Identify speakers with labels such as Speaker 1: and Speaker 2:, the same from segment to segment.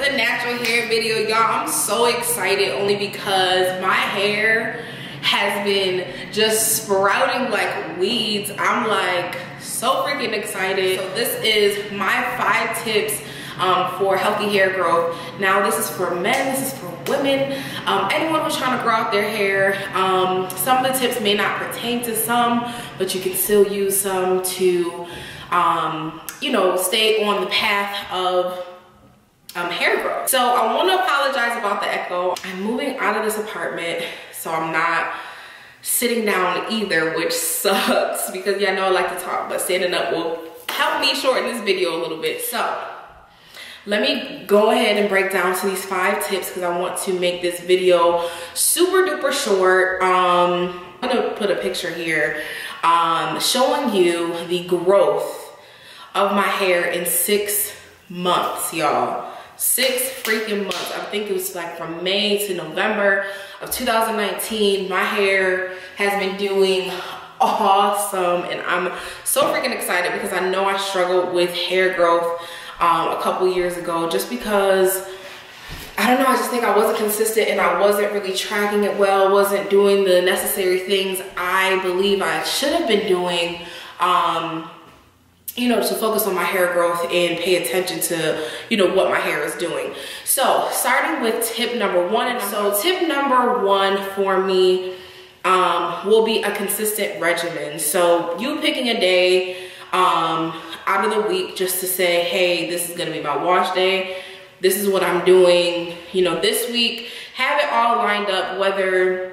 Speaker 1: the natural hair video, y'all. I'm so excited only because my hair has been just sprouting like weeds. I'm like so freaking excited. So this is my 5 tips for healthy hair growth. Now this is for men, this is for women, anyone who's trying to grow out their hair. Some of the tips may not pertain to some, but you can still use some to you know, stay on the path of hair growth. So I want to apologize about the echo. I'm moving out of this apartment, so I'm not sitting down either, which sucks because y'all know I like to talk, but standing up will help me shorten this video a little bit. So let me go ahead and break down to these 5 tips because I want to make this video super duper short. I'm gonna put a picture here showing you the growth of my hair in 6 months, y'all. 6 freaking months. I think it was like from May to November of 2019. My hair has been doing awesome, and I'm so freaking excited because I know I struggled with hair growth a couple years ago just because I don't know, I just think I wasn't consistent and I wasn't really tracking it well, wasn't doing the necessary things I believe I should have been doing, you know, to focus on my hair growth and pay attention to, you know, what my hair is doing. So starting with tip number 1, and so tip number 1 for me will be a consistent regimen. So you picking a day out of the week just to say, hey, this is gonna be my wash day. This is what I'm doing, you know, this week. Have it all lined up, whether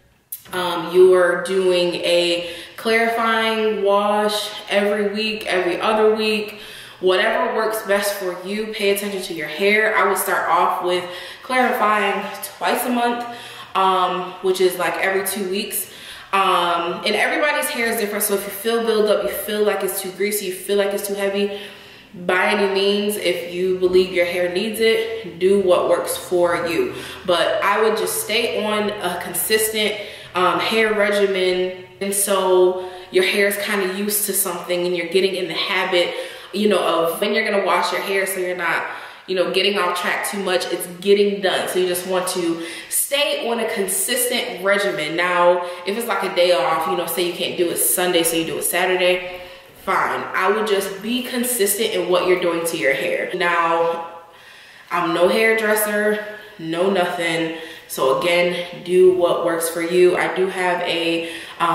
Speaker 1: you're doing a clarifying wash every week, every other week, whatever works best for you. Pay attention to your hair. I would start off with clarifying twice a month, which is like every 2 weeks. And everybody's hair is different, so if you feel buildup, you feel like it's too greasy, you feel like it's too heavy, by any means, if you believe your hair needs it, do what works for you. But I would just stay on a consistent hair regimen, and so your hair is kind of used to something and you're getting in the habit, you know, of when you're gonna wash your hair, so you're not, you know, getting off track too much. It's getting done, so you just want to stay on a consistent regimen. Now if it's like a day off, you know, say you can't do it Sunday, so you do it Saturday, fine. I would just be consistent in what you're doing to your hair. Now, I'm no hairdresser, no nothing. So again, do what works for you. I do have a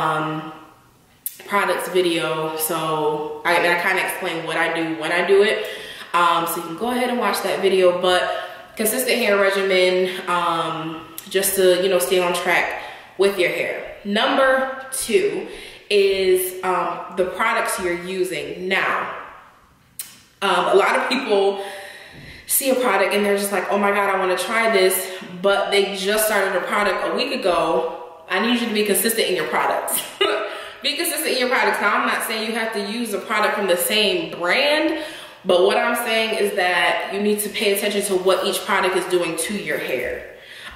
Speaker 1: products video, so I kind of explain what I do when I do it. So you can go ahead and watch that video, but consistent hair regimen, just to, you know, stay on track with your hair. Number 2 is the products you're using. Now, a lot of people see a product and they're just like, oh my God, I want to try this, but they just started a product a week ago. I need you to be consistent in your products. Be consistent in your products. Now, I'm not saying you have to use a product from the same brand, but what I'm saying is that you need to pay attention to what each product is doing to your hair.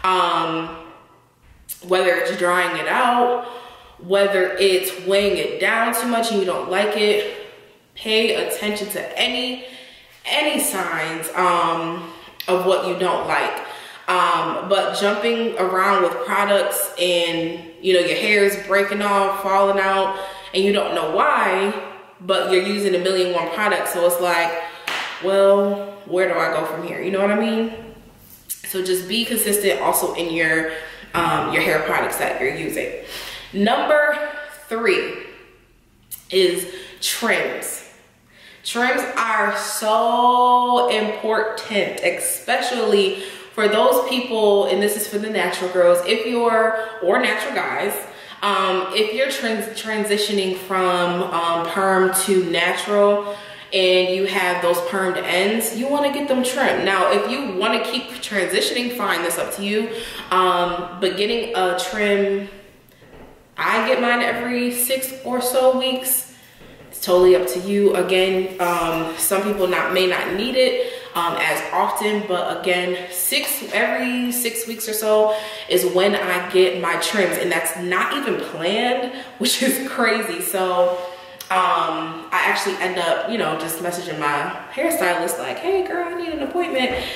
Speaker 1: Whether it's drying it out, whether it's weighing it down too much and you don't like it, pay attention to any signs of what you don't like. But jumping around with products and, you know, your hair is breaking off, falling out, and you don't know why, but you're using 1,000,001 products, so it's like, well, where do I go from here? You know what I mean? So just be consistent also in your hair products that you're using. Number 3 is trims. Trims are so important, especially for those people, and this is for the natural girls, or natural guys, if you're transitioning from perm to natural and you have those permed ends, you want to get them trimmed. Now, if you want to keep transitioning, fine, that's up to you. But getting a trim, I get mine every 6 or so weeks. It's totally up to you. Again, some people may not need it as often, but again, every 6 weeks or so is when I get my trims, and that's not even planned, which is crazy. So I actually end up, you know, just messaging my hairstylist like, hey girl, I need an appointment.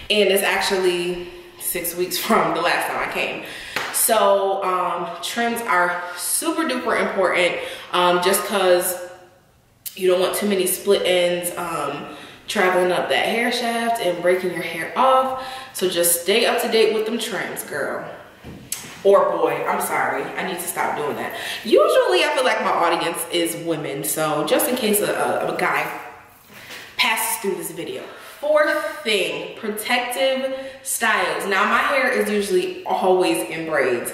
Speaker 1: and it's actually 6 weeks from the last time I came. So trims are super duper important, just because you don't want too many split ends traveling up that hair shaft and breaking your hair off. So just stay up to date with them trims, girl. Or boy, I'm sorry, I need to stop doing that. Usually I feel like my audience is women, so just in case a guy passes through this video. Fourth thing, protective styles. Now my hair is usually always in braids.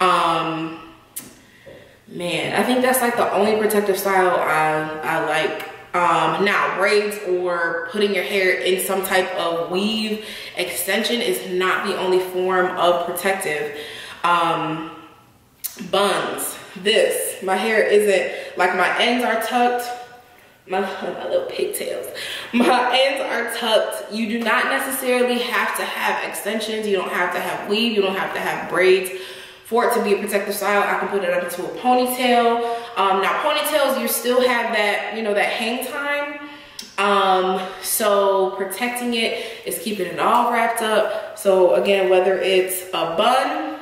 Speaker 1: Man, I think that's like the only protective style I like. Now braids or putting your hair in some type of weave extension is not the only form of protective. Buns, my hair isn't, like my ends are tucked, my little pigtails, my ends are tucked. You do not necessarily have to have extensions, you don't have to have weave, you don't have to have braids for it to be a protective style. I can put it up into a ponytail. Now ponytails, you still have that, you know, that hang time. So protecting it is keeping it all wrapped up. So again, whether it's a bun,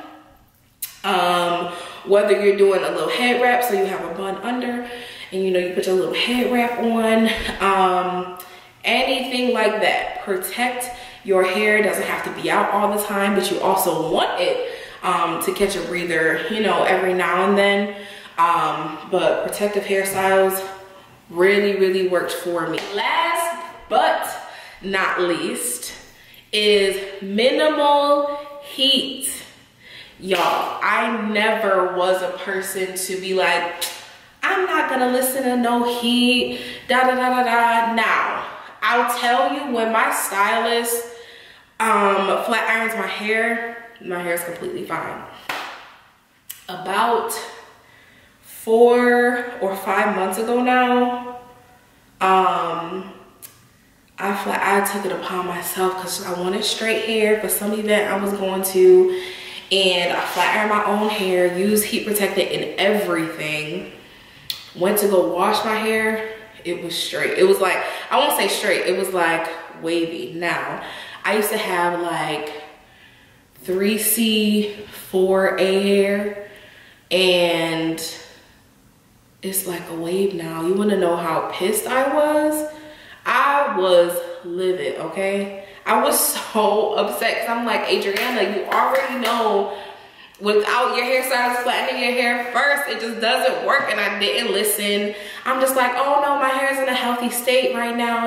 Speaker 1: whether you're doing a little head wrap, so you have a bun under and you know, you put your little head wrap on, anything like that. Protect your hair. It doesn't have to be out all the time, but you also want it to catch a breather, you know, every now and then. But protective hairstyles really worked for me. Last but not least is minimal heat. Y'all, I never was a person to be like, I'm not gonna listen to no heat, Now, I'll tell you, when my stylist flat irons my hair is completely fine. About 4 or 5 months ago now, I took it upon myself because I wanted straight hair for some event I was going to, and I flat ironed my own hair, used heat protectant and everything. Went to go wash my hair, it was straight. It was like, I won't say straight, it was like wavy. Now, I used to have like 3C, 4A hair, and it's like a wave now. You wanna know how pissed I was? I was livid, okay? I was so upset because I'm like, Adriana, you already know without your hairstylist flattening your hair first, it just doesn't work, and I didn't listen. I'm just like, oh no, my hair is in a healthy state right now,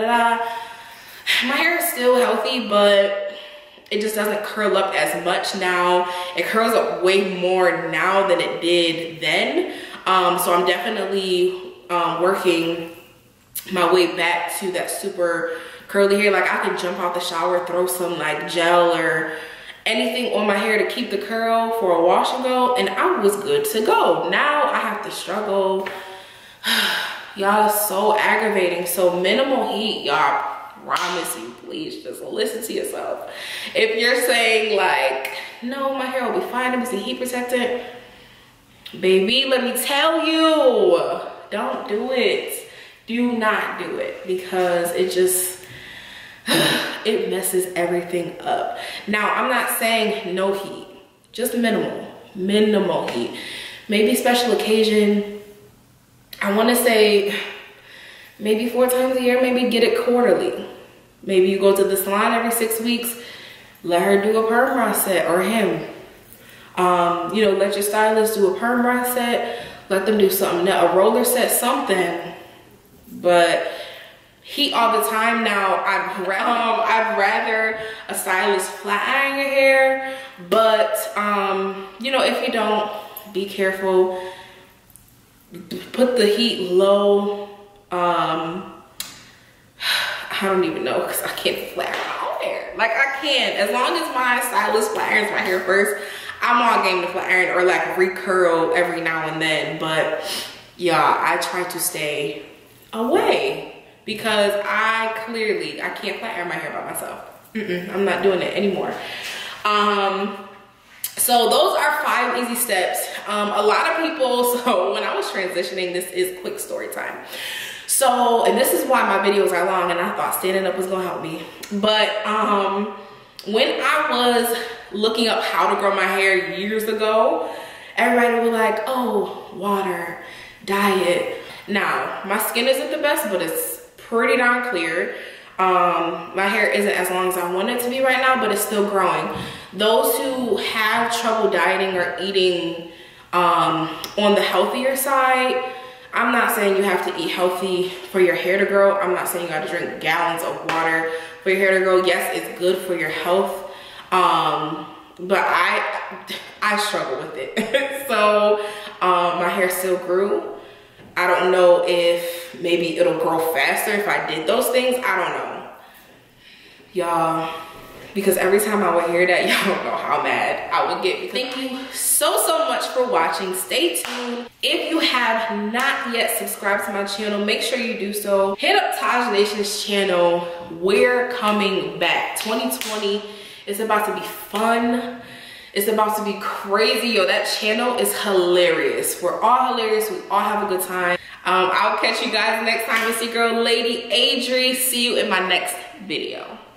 Speaker 1: My hair is still healthy, but it just doesn't curl up as much now. It curls up way more now than it did then. So I'm definitely working my way back to that super curly hair. Like I can jump out the shower, throw some like gel or anything on my hair to keep the curl for a wash and go, and I was good to go. Now I have to struggle. Y'all, it's so aggravating. So minimal heat, y'all, promise you, please just listen to yourself. If you're saying like, no, my hair will be fine, I'm using heat protectant, baby, let me tell you, don't do it. Do not do it, because it just, it messes everything up. Now, I'm not saying no heat, just minimal heat. Maybe special occasion, I wanna say maybe 4 times a year, maybe get it quarterly. Maybe you go to the salon every 6 weeks, let her do a perm rod set, or him. You know, let your stylist do a perm rod set, let them do something, a roller set, something. But heat all the time now, I'd rather a stylist flat iron your hair. But you know, if you don't, be careful. Put the heat low. I don't even know, because I can't flat iron my own hair. Like I can, as long as my stylist flat irons my hair first, I'm on game to flat iron or like recurl every now and then. But yeah, I try to stay away because I can't flat iron my hair by myself. I'm not doing it anymore. So those are 5 easy steps. A lot of people, so when I was transitioning, this is quick story time. So, and this is why my videos are long, and I thought standing up was gonna help me. But when I was looking up how to grow my hair years ago, everybody was like, oh, water, diet. Now, my skin isn't the best, but it's pretty darn clear. My hair isn't as long as I want it to be right now, but it's still growing. Those who have trouble dieting or eating on the healthier side, I'm not saying you have to eat healthy for your hair to grow. I'm not saying you got to drink gallons of water for your hair to grow. Yes, it's good for your health, but I struggle with it. So my hair still grew. I don't know if maybe it'll grow faster if I did those things. I don't know, y'all, because every time I would hear that, y'all don't know how mad I would get. Thank you so much for watching. Stay tuned. If you have not yet subscribed to my channel, make sure you do so. Hit up Taj Nation's channel. We're coming back. 2020 is about to be fun. It's about to be crazy. Yo, that channel is hilarious. We're all hilarious. We all have a good time. I'll catch you guys next time. It's your girl, Lady Adri. See you in my next video.